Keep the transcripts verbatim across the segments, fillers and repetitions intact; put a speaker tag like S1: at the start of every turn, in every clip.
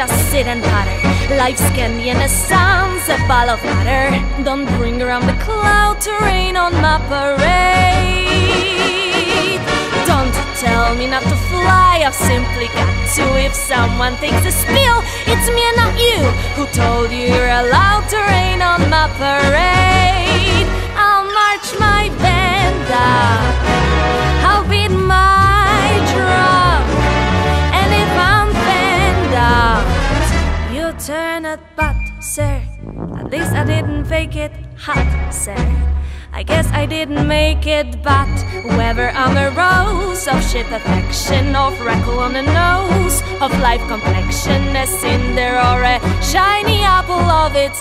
S1: just sit and patter. Life's candy and the sun's a ball of matter. Don't bring around the cloud to rain on my parade. Don't tell me not to fly, I've simply got to. If someone thinks a spill, it's me and not you. Who told you you're allowed to rain on my parade? I'll march my band up, I'll beat my drum, and if I'm fanned out, you turn at butt, sir. At least I didn't fake it hot, sir. I guess I didn't make it, but whether I'm a rose of shit affection, of freckle on the nose, of life complexion, a cinder or a shiny apple of its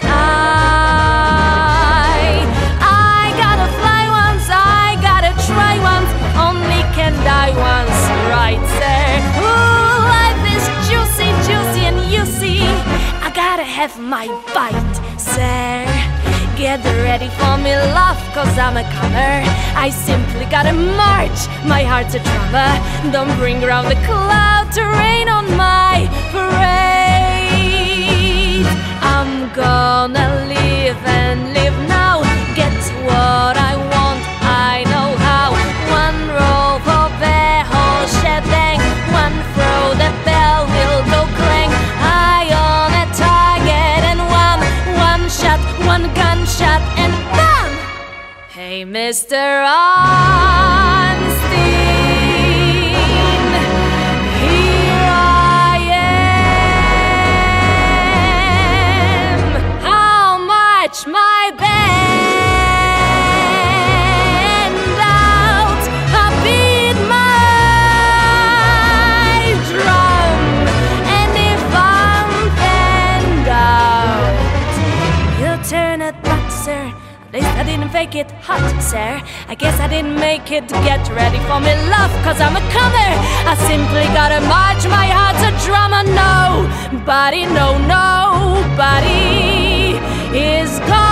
S1: eye. I gotta fly once, I gotta try once, only can die once, right, sir? Ooh, life is juicy, juicy, and you see, I gotta have my bite, sir. Get ready for me, love, cause I'm a comer. I simply gotta march, my heart's a drummer. Don't bring around the cloud to rain on my parade. I'm gonna live and live now, get what I want, I know how. One roll for the whole shebang, one throw the bell will go clang. Eye on a target and one, one shot, one gunshot and bam! Hey, Mister Einstein, here I am. How much my band out, I beat my drum, and if I'm fanned out, you turn it back, sir. At least I didn't fake it hot, sir. I guess I didn't make it. Get ready for me, love, cause I'm a comer. I simply gotta march, my heart's a drummer. Nobody, no, nobody is gone.